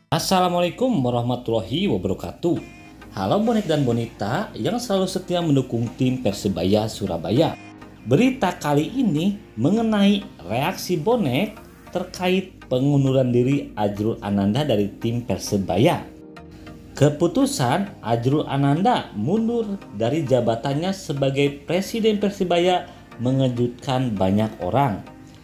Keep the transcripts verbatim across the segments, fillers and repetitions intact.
Assalamualaikum warahmatullahi wabarakatuh. Halo bonek dan bonita yang selalu setia mendukung tim Persebaya Surabaya. Berita kali ini mengenai reaksi bonek terkait pengunduran diri Azrul Ananda dari tim Persebaya. Keputusan Azrul Ananda mundur dari jabatannya sebagai Presiden Persebaya mengejutkan banyak orang,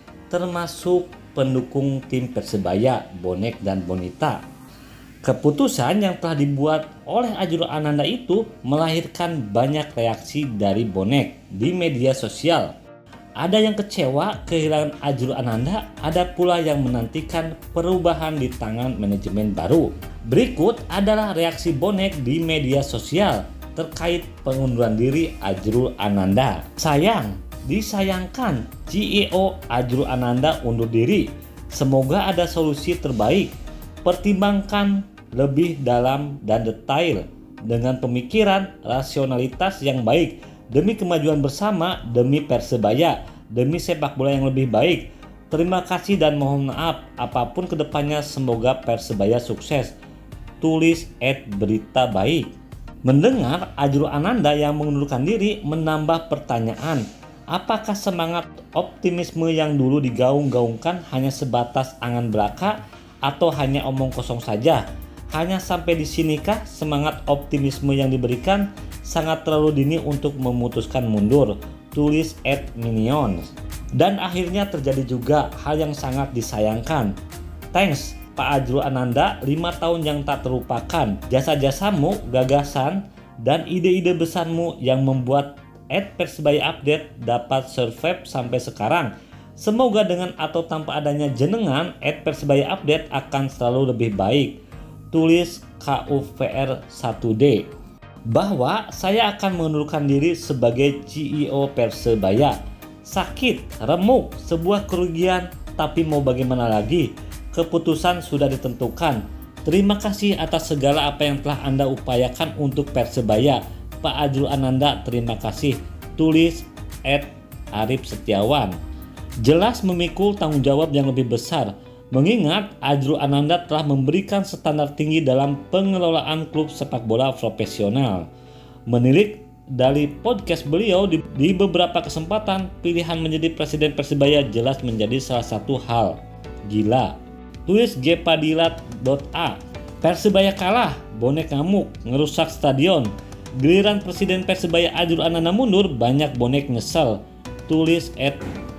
termasuk pendukung tim Persebaya, bonek dan bonita. Keputusan yang telah dibuat oleh Azrul Ananda itu melahirkan banyak reaksi dari bonek di media sosial. Ada yang kecewa kehilangan Azrul Ananda, ada pula yang menantikan perubahan di tangan manajemen baru. Berikut adalah reaksi bonek di media sosial terkait pengunduran diri Azrul Ananda. Sayang, disayangkan C E O Azrul Ananda undur diri. Semoga ada solusi terbaik. Pertimbangkan lebih dalam dan detail dengan pemikiran rasionalitas yang baik demi kemajuan bersama, demi Persebaya, demi sepak bola yang lebih baik. Terima kasih dan mohon maaf apapun kedepannya, semoga Persebaya sukses. Tulis at berita baik. Mendengar Azrul Ananda yang mengundurkan diri menambah pertanyaan, apakah semangat optimisme yang dulu digaung-gaungkan hanya sebatas angan belaka atau hanya omong kosong saja? Hanya sampai di sinikah semangat optimisme yang diberikan? Sangat terlalu dini untuk memutuskan mundur, tulis at minions. Dan akhirnya terjadi juga hal yang sangat disayangkan. Thanks Pak Azrul Ananda, lima tahun yang tak terlupakan. Jasa-jasamu, gagasan, dan ide-ide besarmu yang membuat at Persebaya Update dapat survive sampai sekarang. Semoga dengan atau tanpa adanya jenengan, at Persebaya Update akan selalu lebih baik. Tulis K U V R satu D. Bahwa saya akan mengundurkan diri sebagai C E O Persebaya. Sakit, remuk, sebuah kerugian, tapi mau bagaimana lagi? Keputusan sudah ditentukan. Terima kasih atas segala apa yang telah Anda upayakan untuk Persebaya. Pak Azrul Ananda, terima kasih. Tulis at Arif Setiawan. Jelas memikul tanggung jawab yang lebih besar, mengingat Azrul Ananda telah memberikan standar tinggi dalam pengelolaan klub sepak bola profesional. Menilik dari podcast beliau di, di beberapa kesempatan, pilihan menjadi Presiden Persebaya jelas menjadi salah satu hal gila. Tulis gpadilat dot a. Persebaya kalah, bonek ngamuk, ngerusak stadion. Giliran Presiden Persebaya Azrul Ananda mundur, banyak bonek nyesel. Tulis at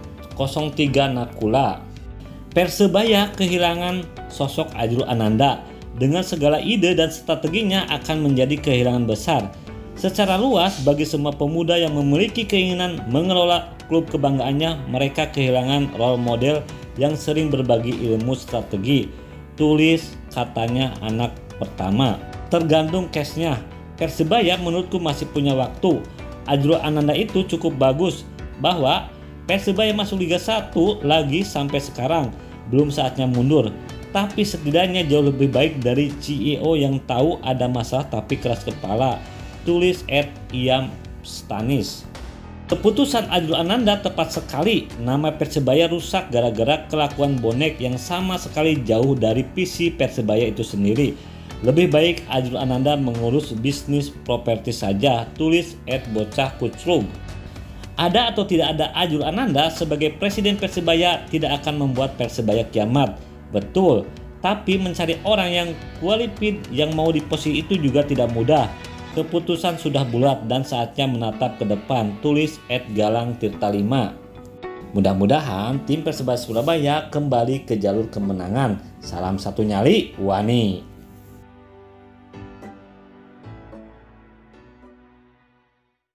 nol tiga Nakula. Persebaya kehilangan sosok Azrul Ananda. Dengan segala ide dan strateginya akan menjadi kehilangan besar. Secara luas, bagi semua pemuda yang memiliki keinginan mengelola klub kebanggaannya, mereka kehilangan role model yang sering berbagi ilmu strategi. Tulis katanya anak pertama. Tergantung case-nya. Persebaya menurutku masih punya waktu. Azrul Ananda itu cukup bagus bahwa Persebaya masuk Liga satu lagi sampai sekarang. Belum saatnya mundur, tapi setidaknya jauh lebih baik dari C E O yang tahu ada masalah tapi keras kepala. Tulis at Iam Stanis. Keputusan Azrul Ananda tepat sekali. Nama Persebaya rusak gara-gara kelakuan bonek yang sama sekali jauh dari visi Persebaya itu sendiri. Lebih baik Azrul Ananda mengurus bisnis properti saja. Tulis at Bocah Kuclug. Ada atau tidak ada Azrul Ananda sebagai Presiden Persebaya tidak akan membuat Persebaya kiamat. Betul, tapi mencari orang yang qualified yang mau di posisi itu juga tidak mudah. Keputusan sudah bulat dan saatnya menatap ke depan. Tulis at Galang Tirta lima. Mudah-mudahan tim Persebaya Surabaya kembali ke jalur kemenangan. Salam satu nyali, Wani.